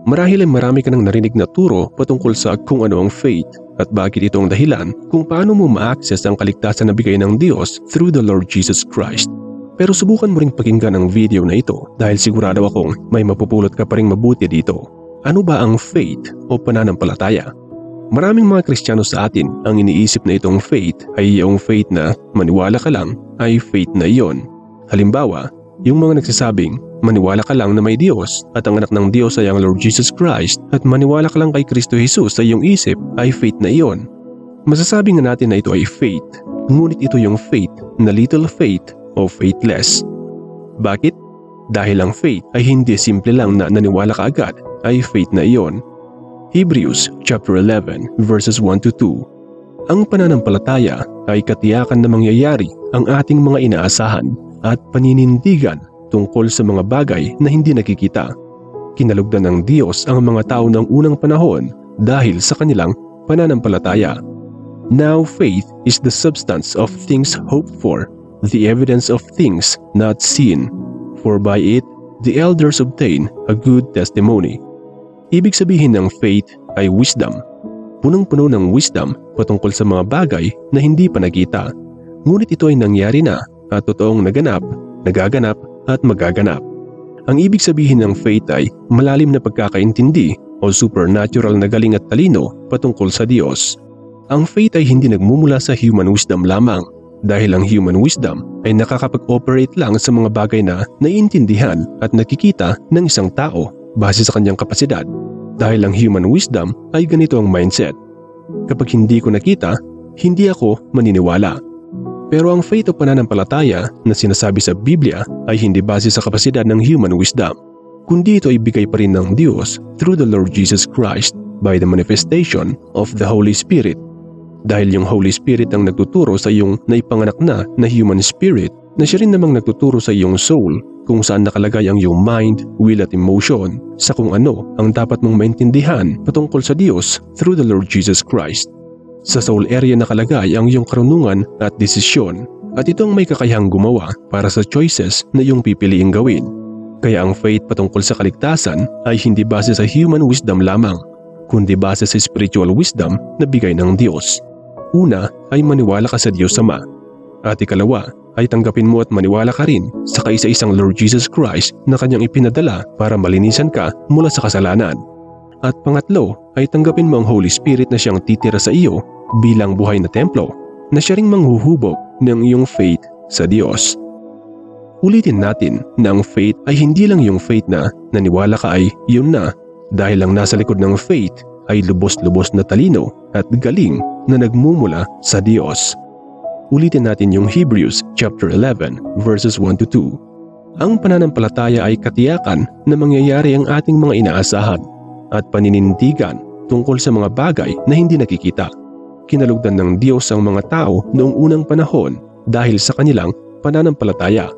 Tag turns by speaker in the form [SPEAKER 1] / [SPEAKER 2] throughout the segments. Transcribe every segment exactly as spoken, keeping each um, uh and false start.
[SPEAKER 1] Marahil ay marami ka nang narinig na turo patungkol sa kung ano ang faith at bakit ito ang dahilan kung paano mo ma-access ang kaligtasan na bigay ng Diyos through the Lord Jesus Christ. Pero subukan mo ring pakinggan ang video na ito dahil sigurado akong may mapupulot ka pa ring mabuti dito. Ano ba ang faith o pananampalataya? Maraming mga Kristiyano sa atin ang iniisip na itong faith ay yung faith na maniwala ka lang ay faith na iyon. Halimbawa, yung mga nagsasabing maniwala ka lang na may Diyos at ang anak ng Diyos ay ang Lord Jesus Christ at maniwala ka lang kay Kristo Jesus sa iyong isip ay faith na iyon. Masasabi nga natin na ito ay faith, ngunit ito yung faith na little faith o faithless. Bakit? Dahil ang faith ay hindi simple lang na naniwala ka agad ay faith na iyon. Hebrews chapter eleven verses one to two. Ang pananampalataya ay katiyakan na mangyayari ang ating mga inaasahan at paninindigan tungkol sa mga bagay na hindi nakikita. Kinalugdan ng Diyos ang mga tao ng unang panahon dahil sa kanilang pananampalataya. Now faith is the substance of things hoped for, the evidence of things not seen. For by it the elders obtain a good testimony. Ibig sabihin ng faith ay wisdom. Punong-puno ng wisdom patungkol sa mga bagay na hindi pa nakita. Ngunit ito ay nangyari na at totoong naganap, nagaganap at magaganap. Ang ibig sabihin ng faith ay malalim na pagkakaintindi o supernatural na galing at talino patungkol sa Diyos. Ang faith ay hindi nagmumula sa human wisdom lamang dahil ang human wisdom ay nakakapag-operate lang sa mga bagay na naiintindihan at nakikita ng isang tao base sa kanyang kapasidad. Dahil ang human wisdom ay ganito ang mindset. Kapag hindi ko nakita, hindi ako maniniwala. Pero ang faith o pananampalataya na sinasabi sa Biblia ay hindi base sa kapasidad ng human wisdom, kundi ito ay bigay pa rin ng Diyos through the Lord Jesus Christ by the manifestation of the Holy Spirit. Dahil yung Holy Spirit ang nagtuturo sa iyong naipanganak na na human spirit na siya rin namang nagtuturo sa iyong soul kung saan nakalagay ang iyong mind, will at emotion sa kung ano ang dapat mong maintindihan patungkol sa Diyos through the Lord Jesus Christ. Sa soul area nakalagay ang iyong karunungan at desisyon at ito ang may kakayahang gumawa para sa choices na iyong pipiliing gawin. Kaya ang faith patungkol sa kaligtasan ay hindi base sa human wisdom lamang, kundi base sa spiritual wisdom na bigay ng Diyos. Una ay maniwala ka sa Diyos Ama. At ikalawa ay tanggapin mo at maniwala ka rin sa kaisa-isang Lord Jesus Christ na kanyang ipinadala para malinisan ka mula sa kasalanan. At pangatlo ay tanggapin mo ang Holy Spirit na siyang titira sa iyo bilang buhay na templo na siya ring manghuhubog ng iyong faith sa Diyos. Ulitin natin na ang faith ay hindi lang yung faith na naniwala ka ay yun na, dahil ang nasa likod ng faith ay lubos-lubos na talino at galing na nagmumula sa Diyos. Ulitin natin yung Hebrews chapter eleven verses one to two. Ang pananampalataya ay katiyakan na mangyayari ang ating mga inaasahan at paninindigan tungkol sa mga bagay na hindi nakikita. Kinalugdan ng Diyos ang mga tao noong unang panahon dahil sa kanilang pananampalataya.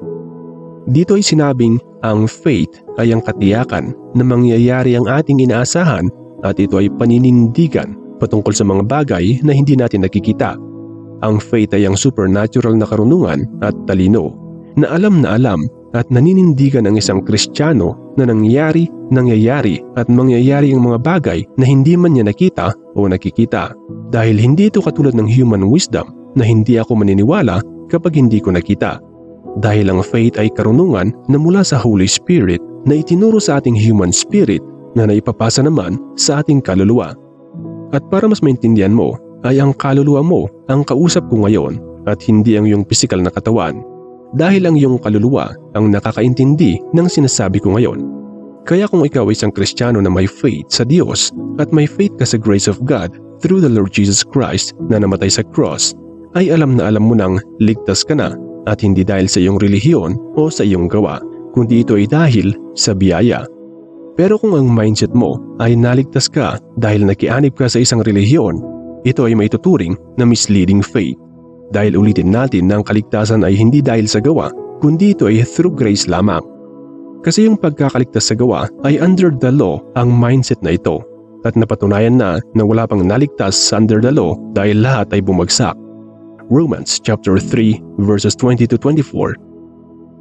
[SPEAKER 1] Dito ay sinabing ang faith ay ang katiyakan na mangyayari ang ating inaasahan at ito ay paninindigan patungkol sa mga bagay na hindi natin nakikita. Ang faith ay ang supernatural na karunungan at talino na alam na alam at naninindigan ng isang Kristiyano na nangyayari, nangyayari at mangyayari ang mga bagay na hindi man niya nakita o nakikita. Dahil hindi ito katulad ng human wisdom na hindi ako maniniwala kapag hindi ko nakita. Dahil ang faith ay karunungan na mula sa Holy Spirit na itinuro sa ating human spirit na naipapasa naman sa ating kaluluwa. At para mas maintindihan mo, ay ang kaluluwa mo ang kausap ko ngayon at hindi ang iyong pisikal na katawan. Dahil ang iyong kaluluwa ang nakakaintindi ng sinasabi ko ngayon. Kaya kung ikaw ay isang Kristiyano na may faith sa Diyos at may faith ka sa grace of God through the Lord Jesus Christ na namatay sa cross, ay alam na alam mo nang ligtas ka na at hindi dahil sa iyong relihiyon o sa iyong gawa, kundi ito ay dahil sa biyaya. Pero kung ang mindset mo ay naligtas ka dahil nakianib ka sa isang relihiyon, ito ay maituturing na misleading faith. Dahil ulitin natin na ang kaligtasan ay hindi dahil sa gawa, kundi ito ay through grace lamang. Kasi yung pagkakaligtas sa gawa ay under the law ang mindset na ito. At napatunayan na na wala pang naligtas under the law dahil lahat ay bumagsak. Romans chapter three verses twenty to twenty-four.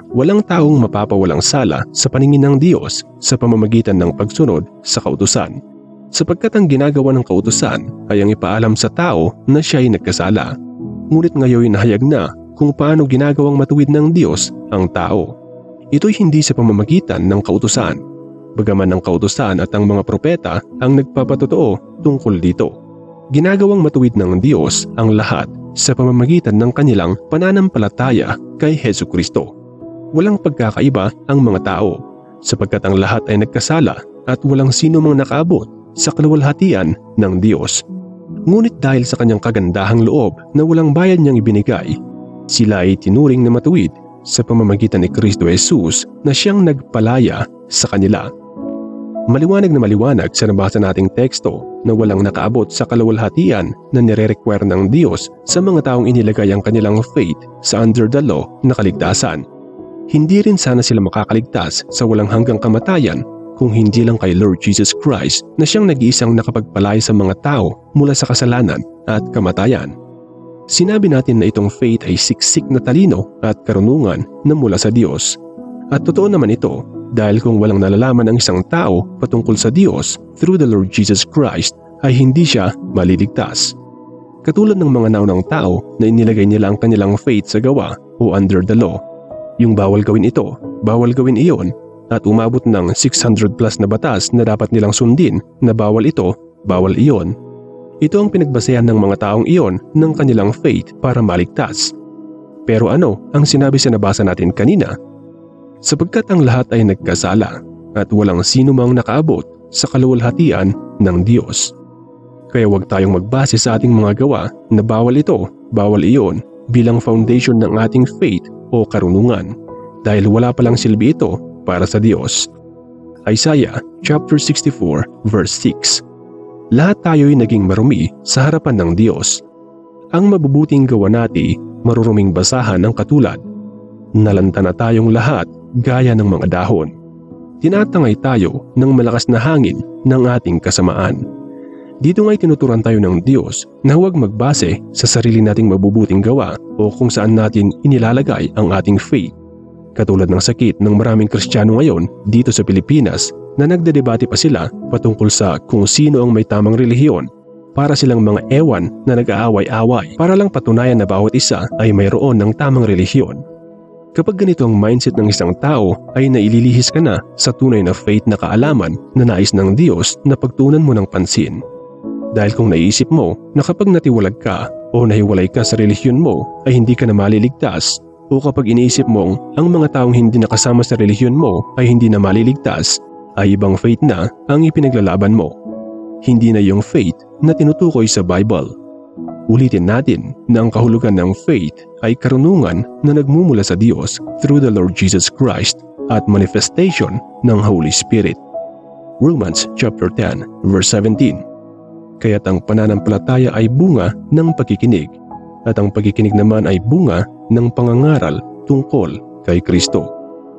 [SPEAKER 1] walang taong mapapawalang sala sa paningin ng Diyos sa pamamagitan ng pagsunod sa kautusan. Sapagkat ang ginagawa ng kautusan ay ang ipaalam sa tao na siya ay nagkasala. Ngunit ngayon nahayag na kung paano ginagawang matuwid ng Diyos ang tao. Ito'y hindi sa pamamagitan ng kautusan, bagaman ang kautusan at ang mga propeta ang nagpapatotoo tungkol dito. Ginagawang matuwid ng Diyos ang lahat sa pamamagitan ng kanilang pananampalataya kay Hesukristo. Walang pagkakaiba ang mga tao, sapagkat ang lahat ay nagkasala at walang sino mang nakaabot sa kaluwalhatian ng Diyos. Ngunit dahil sa kanyang kagandahang loob na walang bayad niyang ibinigay, sila ay tinuring na matuwid sa pamamagitan ni Kristo Jesus na siyang nagpalaya sa kanila. Maliwanag na maliwanag sa nabasa nating teksto na walang nakaabot sa kaluwalhatian na nire-require ng Diyos sa mga taong inilagay ang kanilang faith sa under the law na kaligtasan. Hindi rin sana sila makakaligtas sa walang hanggang kamatayan kung hindi lang kay Lord Jesus Christ na siyang nag-iisang nakapagpalaya sa mga tao mula sa kasalanan at kamatayan. Sinabi natin na itong faith ay siksik na talino at karunungan na mula sa Diyos. At totoo naman ito dahil kung walang nalalaman ang isang tao patungkol sa Diyos through the Lord Jesus Christ ay hindi siya maliligtas. Katulad ng mga naunang tao na inilagay nila ang kanilang faith sa gawa o under the law. Yung bawal gawin ito, bawal gawin iyon, at umabot ng six hundred plus na batas na dapat nilang sundin na bawal ito, bawal iyon. Ito ang pinagbasehan ng mga taong iyon ng kanilang faith para maligtas. Pero ano ang sinabi sa nabasa natin kanina? Sapagkat ang lahat ay nagkasala at walang sino mang nakaabot sa kaluwalhatian ng Diyos. Kaya huwag tayong magbase sa ating mga gawa na bawal ito, bawal iyon bilang foundation ng ating faith o karunungan dahil wala palang silbi ito para sa Diyos. Isaiah chapter sixty-four verse six. Lahat tayo'y naging marumi sa harapan ng Diyos. Ang mabubuting gawa natin maruruming basahan ng katulad. Nalanta na tayong lahat gaya ng mga dahon. Tinatangay tayo ng malakas na hangin ng ating kasamaan. Dito nga'y tinuturan tayo ng Diyos na huwag magbase sa sarili nating mabubuting gawa o kung saan natin inilalagay ang ating faith. Katulad ng sakit ng maraming Kristiyano ngayon dito sa Pilipinas na nagdedebate pa sila patungkol sa kung sino ang may tamang relihiyon. Para silang mga ewan na nag-aaway-away para lang patunayan na bawat isa ay mayroon ng tamang relihiyon. Kapag ganito ang mindset ng isang tao ay naililihis ka na sa tunay na faith na kaalaman na nais ng Diyos na pagtuunan mo ng pansin. Dahil kung naisip mo na kapag natiwalag ka o nahiwalay ka sa relihiyon mo ay hindi ka na maliligtas, o kapag iniisip mong ang mga taong hindi nakasama sa relihiyon mo ay hindi na maliligtas, ay ibang faith na ang ipinaglalaban mo. Hindi na yung faith na tinutukoy sa Bible. Ulitin natin na ang kahulugan ng faith ay karunungan na nagmumula sa Diyos through the Lord Jesus Christ at manifestation ng Holy Spirit. Romans chapter ten verse seventeen. Kaya't ang pananampalataya ay bunga ng pagkikinig at ang pagkikinig naman ay bunga ng pangangaral tungkol kay Kristo.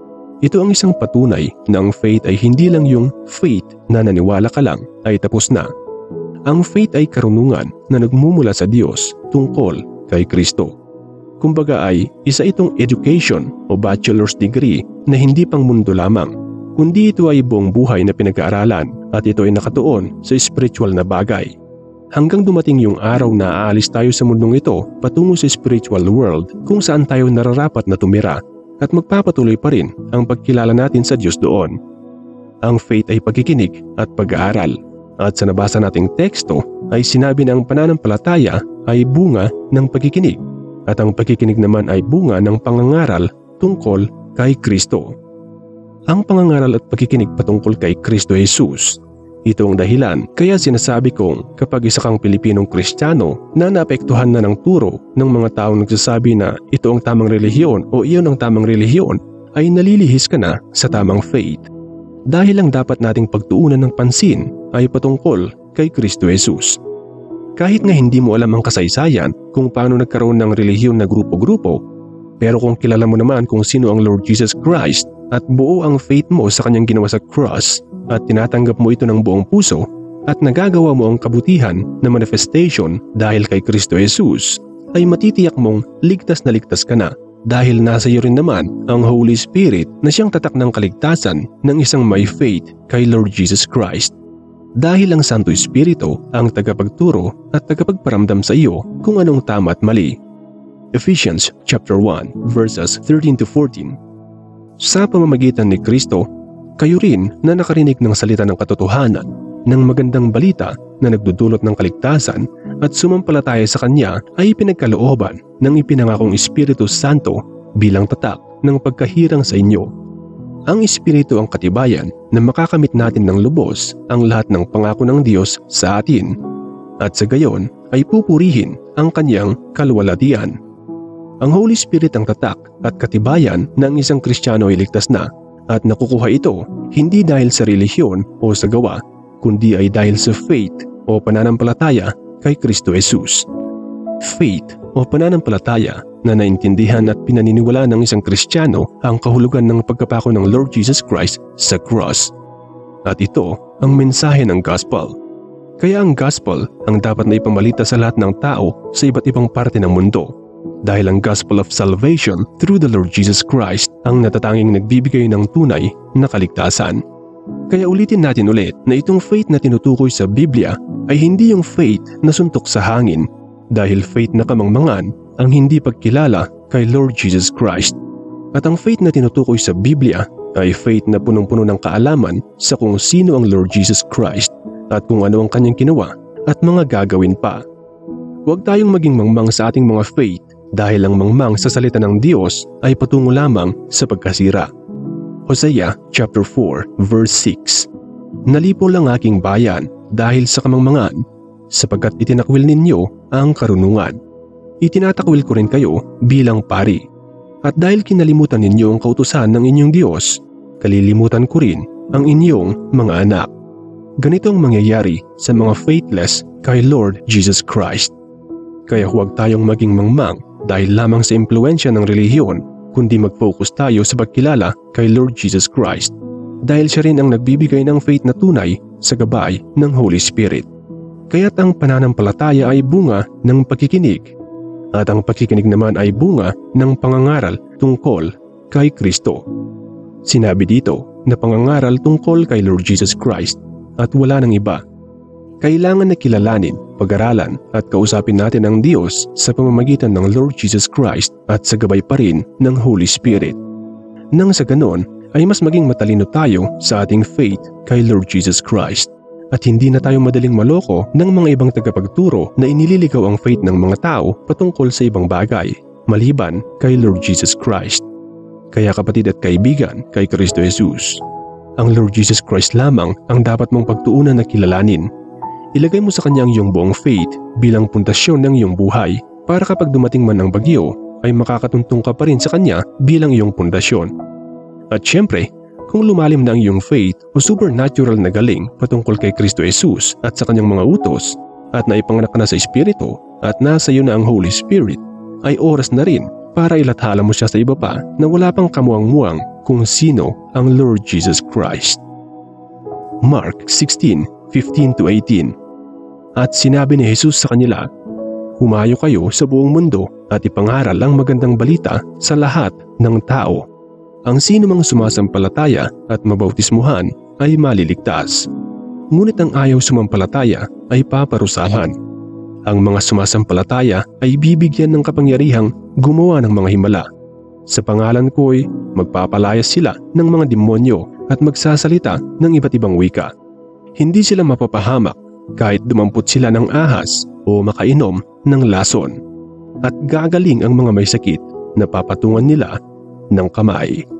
[SPEAKER 1] Ito ang isang patunay na ang faith ay hindi lang yung faith na naniwala ka lang ay tapos na. Ang faith ay karunungan na nagmumula sa Diyos tungkol kay Kristo. Kumbaga ay isa itong education o bachelor's degree na hindi pang mundo lamang, kundi ito ay buong buhay na pinag-aaralan at ito ay nakatuon sa spiritual na bagay. Hanggang dumating yung araw na aalis tayo sa mundong ito patungo sa spiritual world kung saan tayo nararapat na tumira at magpapatuloy pa rin ang pagkilala natin sa Diyos doon. Ang faith ay pagkikinig at pag-aaral. At sa nabasa nating teksto ay sinabi na ang pananampalataya ay bunga ng pagkikinig at ang pagkikinig naman ay bunga ng pangangaral tungkol kay Kristo. Ang pangangaral at pagkikinig patungkol kay Kristo Jesus. Ito ang dahilan kaya sinasabi kong kapag isa kang Pilipinong Kristiyano na naapektuhan na ng turo ng mga taong nagsasabi na ito ang tamang relihiyon o iyon ang tamang relihiyon ay nalilihis ka na sa tamang faith. Dahil lang dapat nating pagtuunan ng pansin ay patungkol kay Kristo Jesus. Kahit nga hindi mo alam ang kasaysayan kung paano nagkaroon ng relihiyon na grupo-grupo, pero kung kilala mo naman kung sino ang Lord Jesus Christ at buo ang faith mo sa kanyang ginawa sa cross at tinatanggap mo ito ng buong puso at nagagawa mo ang kabutihan na manifestation dahil kay Kristo Jesus, ay matitiyak mong ligtas na ligtas ka na dahil nasa iyo rin naman ang Holy Spirit na siyang tatak ng kaligtasan ng isang may faith kay Lord Jesus Christ. Dahil ang Santo Espiritu ang tagapagturo at tagapagparamdam sa iyo kung anong tama at mali. Ephesians chapter one verses thirteen to fourteen. Sa pamamagitan ni Kristo, kayo rin na nakarinig ng salita ng katotohanan, ng magandang balita na nagdudulot ng kaligtasan at sumampalataya sa Kanya ay pinagkalooban ng ipinangakong Espiritu Santo bilang tatak ng pagkahirang sa inyo. Ang Espiritu ang katibayan na makakamit natin ng lubos ang lahat ng pangako ng Diyos sa atin at sa gayon ay pupurihin ang Kanyang kaluwalhatian. Ang Holy Spirit ang tatak at katibayan na ang isang Kristiyano ay ligtas na at nakukuha ito hindi dahil sa relihiyon o sa gawa kundi ay dahil sa faith o pananampalataya kay Kristo Jesus. Faith o pananampalataya na naintindihan at pinaniniwalaan ng isang Kristiyano ang kahulugan ng pagkapako ng Lord Jesus Christ sa cross. At ito ang mensahe ng gospel. Kaya ang gospel ang dapat na ipamalita sa lahat ng tao sa iba't ibang parte ng mundo. Dahil ang gospel of salvation through the Lord Jesus Christ ang natatanging nagbibigay ng tunay na kaligtasan. Kaya ulitin natin ulit na itong faith na tinutukoy sa Biblia ay hindi yung faith na suntok sa hangin dahil faith na kamangmangan ang hindi pagkilala kay Lord Jesus Christ. At ang faith na tinutukoy sa Biblia ay faith na punong-puno ng kaalaman sa kung sino ang Lord Jesus Christ at kung ano ang kanyang ginawa at mga gagawin pa. Huwag tayong maging mangmang sa ating mga faith dahil ang mangmang sa salita ng Diyos ay patungo lamang sa pagkasira. Hosea chapter four verse six. Nalipo lang aking bayan dahil sa kamangmangan, sapagkat itinakwil ninyo ang karunungan. Itinatakwil ko rin kayo bilang pari. At dahil kinalimutan ninyo ang kautusan ng inyong Diyos, kalilimutan ko rin ang inyong mga anak. Ganito ang mangyayari sa mga faithless kay Lord Jesus Christ. Kaya huwag tayong maging mangmang dahil lamang sa impluensya ng relihiyon, kundi mag-focus tayo sa pagkilala kay Lord Jesus Christ dahil siya rin ang nagbibigay ng faith na tunay sa gabay ng Holy Spirit. Kaya't ang pananampalataya ay bunga ng pagkikinig at ang pagkikinig naman ay bunga ng pangangaral tungkol kay Kristo. Sinabi dito na pangangaral tungkol kay Lord Jesus Christ at wala nang iba. Kailangan na kilalanin, pag-aralan at kausapin natin ang Diyos sa pamamagitan ng Lord Jesus Christ at sa gabay pa rin ng Holy Spirit. Nang sa ganon ay mas maging matalino tayo sa ating faith kay Lord Jesus Christ at hindi na tayo madaling maloko ng mga ibang tagapagturo na inililigaw ang faith ng mga tao patungkol sa ibang bagay maliban kay Lord Jesus Christ. Kaya kapatid at kaibigan kay Kristo Jesus, ang Lord Jesus Christ lamang ang dapat mong pagtuunan na kilalanin. Ilagay mo sa Kanya ang iyong buong faith bilang pundasyon ng iyong buhay para kapag dumating man ang bagyo ay makakatuntong ka pa rin sa Kanya bilang iyong pundasyon. At syempre, kung lumalim na ang iyong faith o supernatural na galing patungkol kay Kristo Jesus at sa Kanyang mga utos at naipanganak ka na sa Espiritu at nasa iyo na ang Holy Spirit, ay oras na rin para ilathala mo siya sa iba pa na wala pang kamuang-muang kung sino ang Lord Jesus Christ. Mark sixteen fifteen to eighteen. At sinabi ni Jesus sa kanila, "Humayo kayo sa buong mundo at ipangaral ang magandang balita sa lahat ng tao. Ang sino mang sumasampalataya at mabautismuhan ay maliligtas. Ngunit ang ayaw sumampalataya ay paparusahan. Ang mga sumasampalataya ay bibigyan ng kapangyarihang gumawa ng mga himala. Sa pangalan ko'y magpapalayas sila ng mga demonyo at magsasalita ng iba't ibang wika. Hindi sila mapapahamak kahit dumampot sila ng ahas o makainom ng lason. At gagaling ang mga may sakit na papatungan nila ng kamay."